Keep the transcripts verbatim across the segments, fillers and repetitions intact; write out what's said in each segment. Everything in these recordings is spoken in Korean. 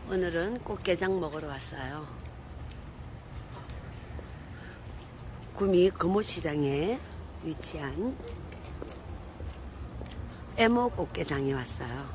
오늘은 꽃게장 먹으러 왔어요. 구미 금호시장에 위치한 애모 꽃게장에 왔어요.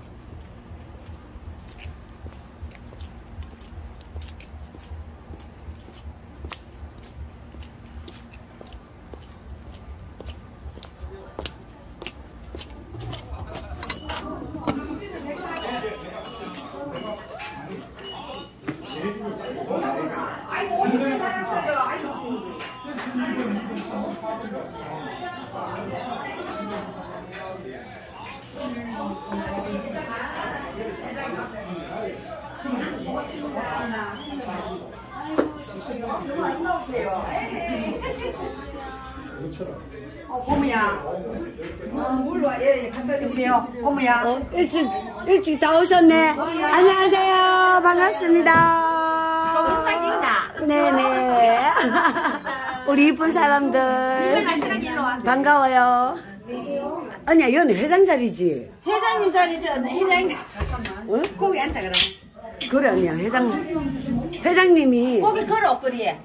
어, 고모야. 어, 물로 예, 갖다 주세요. 고모야. 어, 일찍, 일찍 다 오셨네. 안녕하세요. 반갑습니다. 네네. 우리 이쁜 사람들. 반가워요. 아니야, 이건 회장 자리지. 회장님 자리죠. 회장님. 응? 거기 앉아, 그럼. 그래, 아니야. 회장, 회장님이. 거기 걸어, 엎거리에.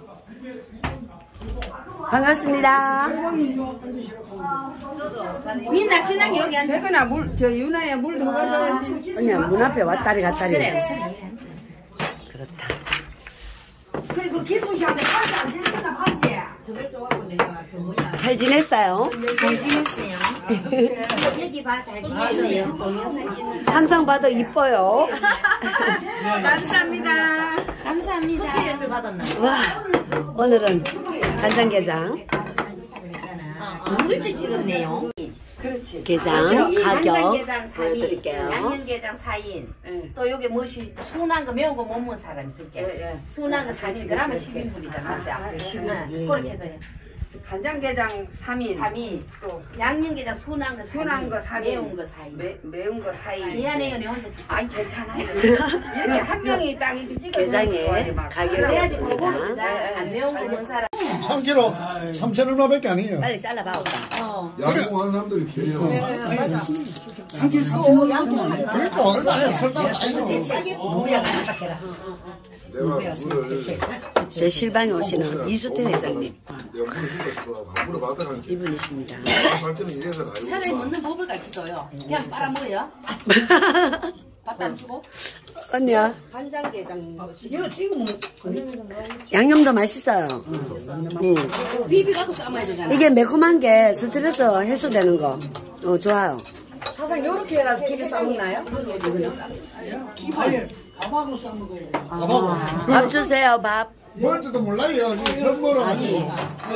반갑습니다. 민나 친하게 여기 앉아. 대근아, 물, 저 유나야 물 더 가져야지. 아니야, 문 앞에 왔다리 갔다리. 그래. 그렇다. 그리고 기수씨한테 팔지 안 지냈나, 팔지? 잘 지냈어요? 잘 지냈어요. 여기 봐, 잘 지냈어요. 동영상 찍는 거. 항상 봐도 이뻐요. 감사합니다. 감사합니다. 예를 받았나? 와, 오늘은 간장게장. 너무 일찍 찍었네요. 그렇지. 게장 가격 간장게장 사 인, 보여드릴게요. 양념게장 사 인, 네. 또 여기 무엇이 순한 거 매운 거 못 먹는 사람 있을게. 네, 네. 순한 거 사 인, 그러면 십 인분이잖아. 맞자. 네. 그렇게 해서 간장게장 삼 인, 삼 인, 또 양념게장 순한 거 순한 거 삼 인, 매운 거 사 인. 매, 매운 거 사 인. 미안해요, 내 혼자 찍고. 아니 괜찮아요. 이렇게 한 명이 딱 이렇게 찍어서 게장에 가격이 그래야지 있습니다. 먹고 안 매운 거 먹는 사람. 삼 킬로그램 삼천 얼마밖에 아니에요. 빨리 잘라봐, 오빠. 어. 양봉하는 사람들이 계세요. 삼 킬로그램 삼천 원. 그러니까 얼마나 설탕 쌓이고. 무리야 가져가라. 내가 물을 제 실방에 오시는 이수태 회장님 내가 물을 붓고 물을 받아가 이분이십니다. 발전은 이래서 가지고. 사람이 먹는 법을 가르쳐줘요. 그냥 빨아먹어요. 밥 안 주고. 언니야, 간장게장. 이거 지금 양념도 맛있어요. 응. 비비가도 삶아야 되잖아. 이게 매콤한 게 스트레스 해소되는 거. 어, 좋아요. 사장 요렇게 해가지고 김에 싸먹나요? 밥하고 싸먹어요. 아, 밥 주세요, 밥. 뭘지도 몰라요. 처음 먹어가지고.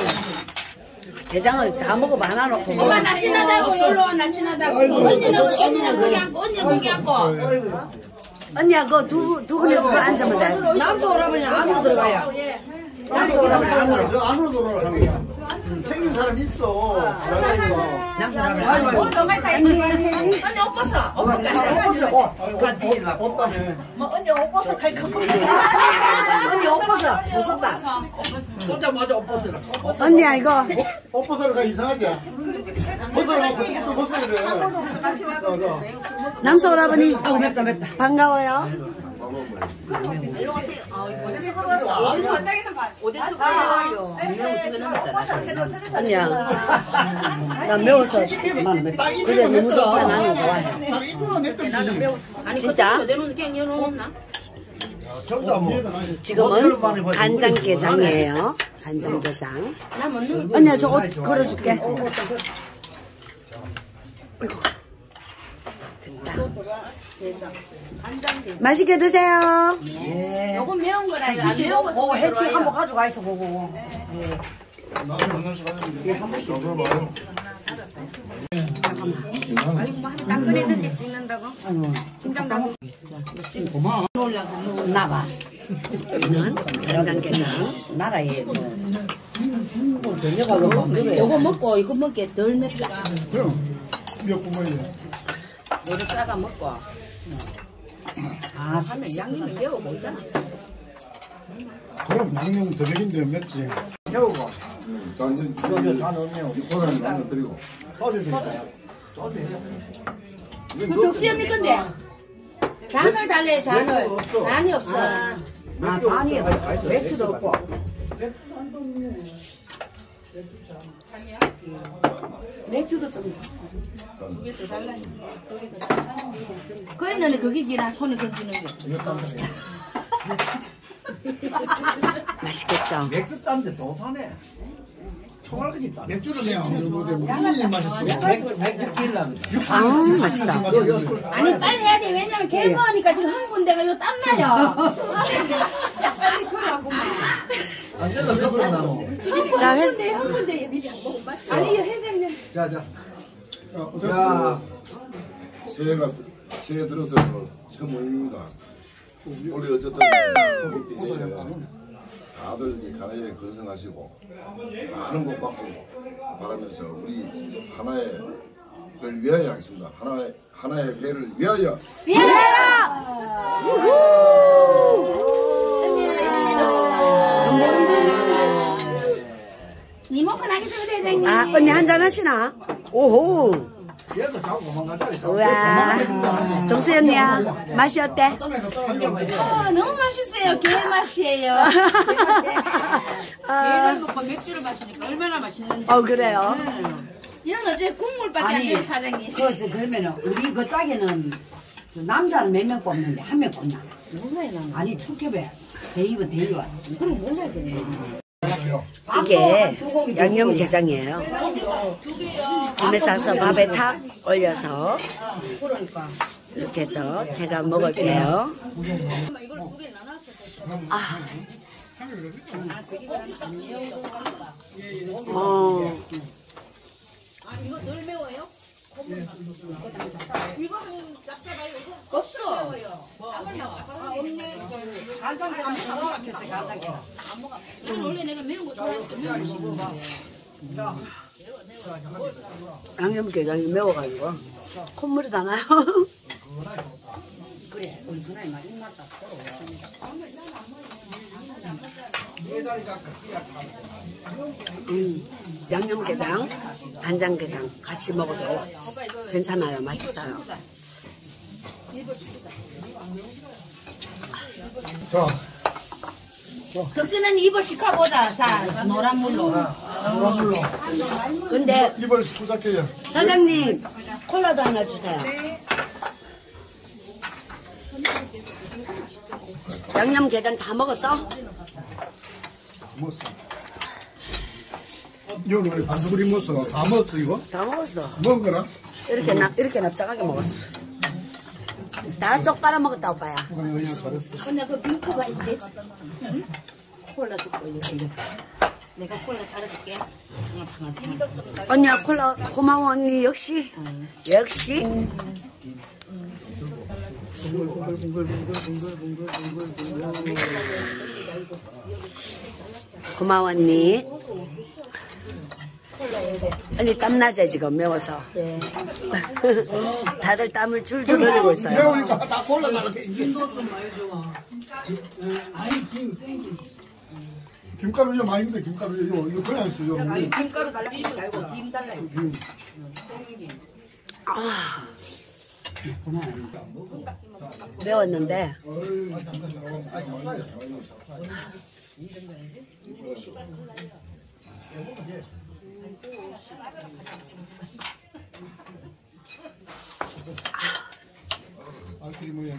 게장을 다 먹어봐, 하나 놓고. 엄마 날씬하다고 여기로 와 날씬하다고. 언니는 언니는 거기 앉고 언니는 거기 앉고. 언니야, 그거 두, 두 분이서 그거 앉으면 돼. 남수 오라버니 안으로 들어가요. 남자 오라면 저 안으로 들어가는 거야. 챙긴 사람 있어. 남수 오라버니. 어, 너무 많다. 언니 옷 벗어. 옷 벗어. 옷 때문에. 언니 옷 벗어. 언니 옷 벗어. 벗었다. 오자마자 옷 벗으라. 언니야, 이거. 옷 벗으러 가 이상하지? 벗으러 가 그것도 벗어야 돼. 남수 오라버니. 아우, 맵다, 맵다. 반가워요. 언니야, 나 매워서 나는 맵다. 그래, 너무 좋아. 나는 좋아해. 딱 입으면 냅다 진짜? 지금은 간장게장이에요. 간장게장. 언니야, 저 옷 걸어줄게. 됐다. 맛있게 드세요. 네. 요건 매운 거라 이거 안 매운 거 보고 해치 한번 가져가 있어 보고. 네. 딱 끓였는데 찍는다고? 진정 나고. 고마워. 나봐. 이건 간장게장. 나라에 뭐. 요거 먹고 이거 먹게 덜 맵다. 그럼 몇 분만이야. 노래 싸가 먹고. 아, 하면 양념이 매워 보이잖아. 그럼 양념 더 먹인데 맵지. 태우고. 자, 이제 이거 다 넣으면 고사리 만들 드리고. 그 덕시 언니 건데. 잔을 달래 잔을. 잔이 없어. 아 잔이 맥주도 없고. 맥주도 좀. 그 너는 거기 기나 손에 건지는 게. 맛있겠죠? 맥주 딴데 더 사네. 총알까지 따. 맥주를 내가 무슨 맛있어. 맥주 맥주 길라면. 아 맛있다. 아니 빨리 해야 돼. 왜냐면 개머니까 지금 한 군데가 요 땀나요. 안돼서 몇 번 나는데. 자, 회, 근데 한 군데 미리 안 먹어. 아니 회장님. 자자. 자, 야. 새해가 새해 들어서 처음 모임입니다. 원래 어쨌든 소개팅 다들 이 가나에 건승하시고 많은 복 받고 바라면서 우리 하나의 를 위하여 하겠습니다. 하나의 하나의 회를 위하여. 이모컨 하겠습니다 회장님. 아 언니 한잔 하시나? 오호. 얘도 자꾸 도망가자. 우와. 정수 언니야 맛이 어때? 아 너무 맛있어요. 게 맛이에요. 아, 먹고 맥주를 마시니까 얼마나 맛있는지. 어 그래요. 이건 어제 국물밖에 안 줘요 사장님. 그, 저, 그러면은, 우리 그 짝에는, 남자는 몇 명 뽑는데, 한 명 뽑나? 아니, 축협에, 대입은 대입은. 그럼 몰라야 되네. 이게 양념게장이에요. 김에 싸서 밥에 탁 올려서 이렇게 해서 제가 먹을게요. 아. 어. 이거 덜 매워요? 이거는 짭짤해요. 이거 없어. 아 없네. 간장게장 그거 같겠어요, 간장게장. 난 원래 내가 매운 거 좋아해서. 양념게장이 매워가지고 콧물이 다 나요. 그래, 우리 그날 막 입맛다 돌아오셨습니다. 음, 양념게장, 간장게장 같이 먹어도 괜찮아요. 맛있어요. 자, 덕수는 입을 시켜보자. 자, 노란 물로. 노란물로. 근데 입을 시작해요. 사장님 콜라도 하나 주세요. 양념게장 다 먹었어? 먹었어. 이거는 왜 반죽이 먹었어? 다 먹었어, 이거? 다 먹었어. 먹은 거라? 이렇게 나 이렇게 납작하게 먹었어. 다 쪽 빨아 먹었다 오빠야. 그냥 그냥 잘했어. 근데 그 빙크가 있지? 응? 콜라 줄거 이거. 내가 콜라 따라줄게. 언니야 콜라 고마워 언니 역시 역시. 고마워 언니. 언니 땀나지 지금 매워서. 네. 다들 땀을 줄줄 흘리고 있어요. 매우니까 다 골라달라게. 김가루 이거 많이 있는데 김가루 이거 이거 그냥 있어 이거. 아니, 김가루 달라 했지 말고, 김 달라 했어. 아, 매웠는데 알코올이 뭐야?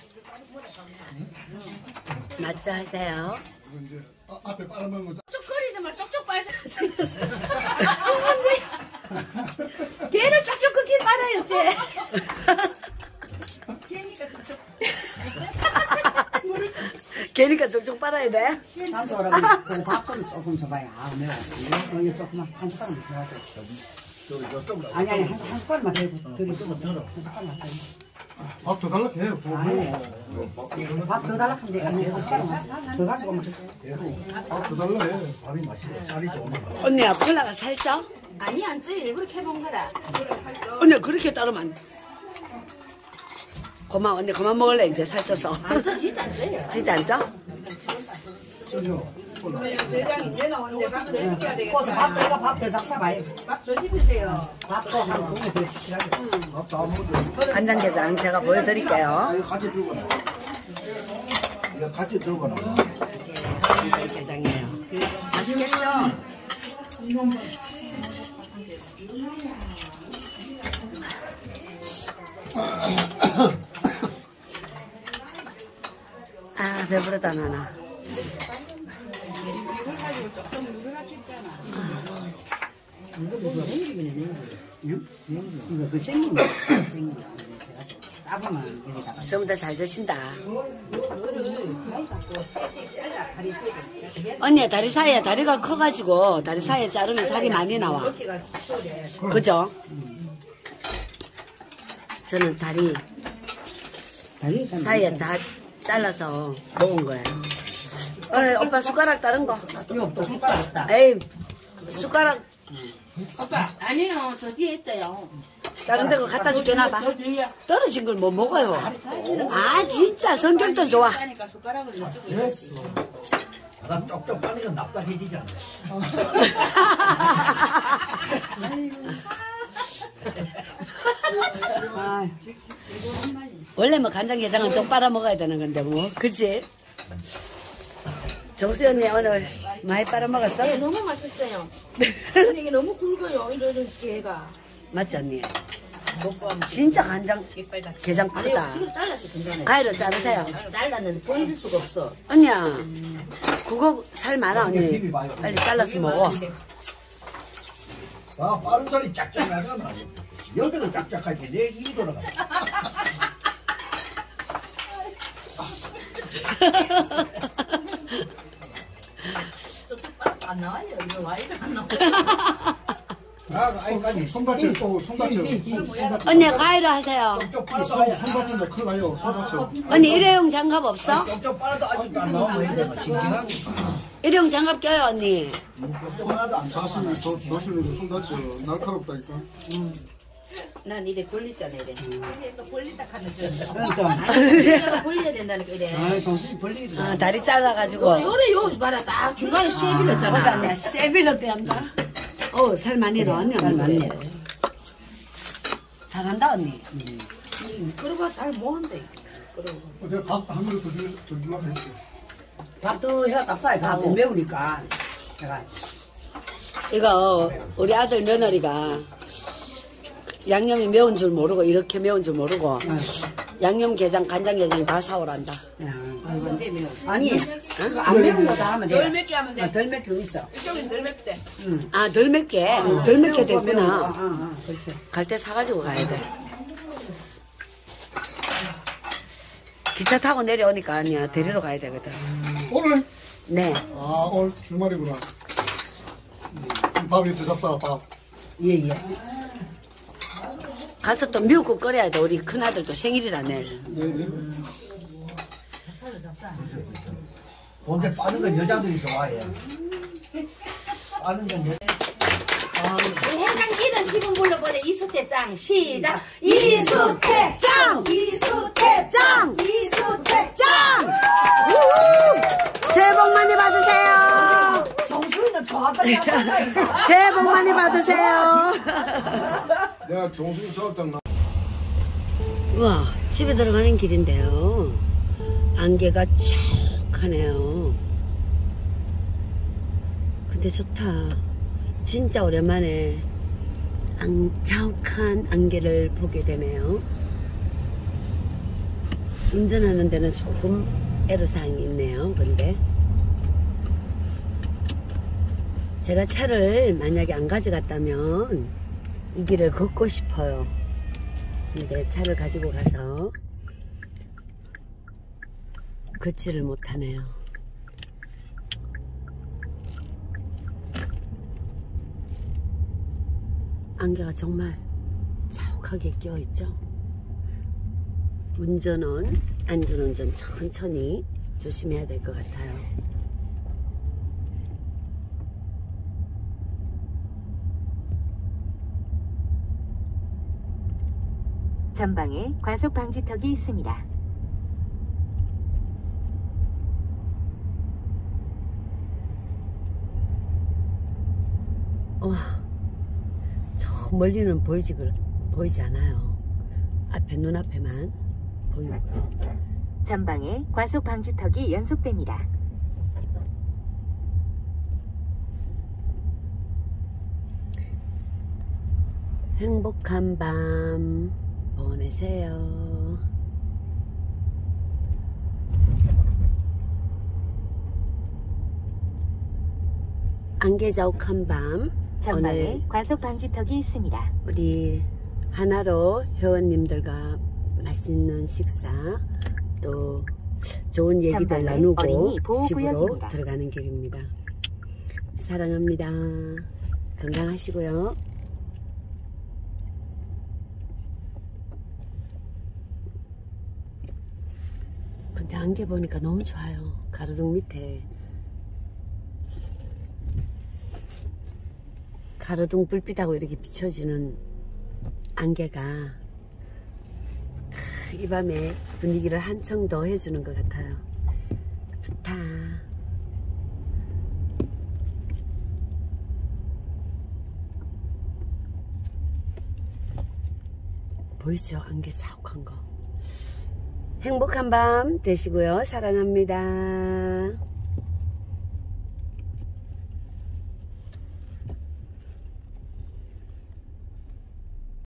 맛자 하세요. 이거 이제 아, 앞에 빨아먹은 거. 쪽쪽거리지 마. 쪽쪽 빨자. 걔를 쪽쪽 끄기 빨아야지. 걔니까 쪽쪽 빨아야 돼. 다음 사람은 그밥좀 조금 줘봐요. 아, 매워. 이거 조금만, 한 숟가락만 더 하죠. 아니, 아니, 한, 한 숟가락만 더 해도 되게 조금 덜어. 한 숟가락만 더 해도. 밥 더 달라게 해요. 더 아니, 밥 더 달라 하면 돼. 아니, 한 숟가락만 더 가지고 오면 돼. 밥 더 달라 해. 언니야 콜라가 살쪄? 아니 안 쪄. 일부러 캐본 거라. 언니 그렇게 따르면 안 돼. 고마워 언니 그만 먹을래 이제 살쪄서. 안 쪄. 진짜 안 쪄요. 진짜 안 쪄? 저기요. 세장 이제 나오는데 밥 더 시켜야 되겠다. 거기서 밥도 이거 밥더 잡숴봐요. 밥 더 시키세요. 밥도 한 공기 더 시키라고. 간장게장 제가 보여드릴게요. 이거 같이 들고 나. 이거 같이 들고 나. 간장게장이에요. 맛있겠죠? 아 배부르다 나나. 이거 그 생긴 거. 생긴 거. 짜보면 여기다가. 전부 다 잘 드신다. 언니야 다리 사이에 다리가 커가지고 다리 사이에 자르면 살이 많이 나와. 그죠? 저는 다리 다리 사이에 다 잘라서 먹은 거예요. 어이, 오빠 숟가락 다른 거. 이거 또 손가락 없다. 에이 숟가락 오빠 아니요 저 뒤에 있어요. 다른 데 거 갖다 줄게 나봐. 저 뒤에. 떨어진 걸 못 먹어요. 아 진짜 성격도 좋아. 하니까 숟가락을 이쪽으로. 됐어. 나 쪽쪽 빠니까 납작해지잖아. 아, 원래 뭐 간장게장은 좀 빨아 먹어야 되는 건데 뭐 그치? 정수 언니 오늘 많이 빨아 먹었어? 네, 너무 맛있어요. 근데 이게 너무 굵어요. 이런 게가. 맞지 언니? 진짜 간장게장 크다. 지금 잘랐어 중간에. 가위로 자르세요. 잘라는 보여줄 수가 없어. 언니야 그거 살 많아 언니. 빨리 잘라서 먹어. 아, 빠른 소리 짝짝 나잖아. 옆에도 짝짝할 때 내 입이 돌아가. 안 나와요. 이거 와이가 안 나와. 아, 아이까지 손 다쳐 또 손 다쳐. 언니 가위로 하세요. 쪽쪽 빨아도 아직 손 다친다 큰일 나요. 손 다쳐. 언니 일회용 장갑 없어? 쪽쪽 빨아도 아직도 안 나오면 해야 돼. 싱싱하게. 일회용 장갑 껴요 언니. 쪽쪽 빨아도 안 나와. 자신이 조- 조심해서 손 다쳐. 날카롭다니까. 난 이래 벌리잖아 이래. 이래 또 벌린다 하는 줄. 그럼 또. 아니 벌려가 벌려야 된다니까 이래. 아, 정신이 벌리기도. 아, 다리 잘라가지고. 요래 요 봐라 딱 중간에 쉐 빌렸잖아. 보자 언니 세빌로 떼한다. 어 살 많이 나왔네 살 많이 언니. 잘한다 언니. 그러고 잘 모은대. 그러고. 내가 밥한 그릇 더 줄- 더 주려고 했어. 밥도 해가 잡숴야 밥도 매우니까. 제가. 이거 우리 아들 며느리가 양념이 매운 줄 모르고 이렇게 매운 줄 모르고 양념게장 간장게장 다 사오란다. 아니, 그거 안 매운 거 다 하면 돼. 덜 맵게 하면 돼. 아, 덜 맵게 있어. 이쪽은 덜 맵대. 아 덜 맵게 덜 맵게 매운 거, 매운 거. 됐구나. 어, 어, 그렇지. 갈 때 사가지고 가야 돼. 기차 타고 내려오니까 아니야 데리러 가야 되거든. 오늘 네. 아 오늘 주말이구나. 밥이 더 잡사 밥. 예, 예. 가서 또 미역국 끓여야 돼. 우리 큰아들도 생일이라 내일. 네네. 근데 빠른 건 여자들이 좋아해. 빠른 건 여자. 해장기는 시분 불러보자. 이수태짱 시작. 이수태짱 이수태짱 이수태짱. 새해 복 많이 받으세요. 정수리는 정확하게 새해 복 많이 받으세요. 내가 정수리 수업장 나. 와 집에 들어가는 길인데요. 안개가 촉하네요. 근데 좋다. 진짜 오랜만에 앙자욱한 안개를 보게 되네요. 운전하는 데는 조금 애로사항이 있네요. 근데 제가 차를 만약에 안 가져갔다면 이 길을 걷고 싶어요. 근데 차를 가지고 가서 걷지를 못하네요. 안개가 정말 자욱하게 끼어있죠. 운전은 안전운전 천천히 조심해야 될 것 같아요. 전방에 과속 방지턱이 있습니다. 와, 저 멀리는 보이지, 보이지 않아요. 앞에, 눈앞에만 보이고요. 전방에 과속 방지턱이 연속됩니다. 행복한 밤 보내세요. 안개자욱한 밤, 전방에 오늘 과속 방지턱이 있습니다. 우리 하나로 회원님들과 맛있는 식사 또 좋은 얘기들 전방에 나누고 어린이 집으로 보호구역입니다. 들어가는 길입니다. 사랑합니다. 건강하시고요. 근데 안개 보니까 너무 좋아요. 가로등 밑에 가로등 불빛하고 이렇게 비춰지는 안개가 이 밤에 분위기를 한층 더 해주는 것 같아요. 좋다. 보이죠? 안개 자욱한 거. 행복한 밤 되시고요. 사랑합니다.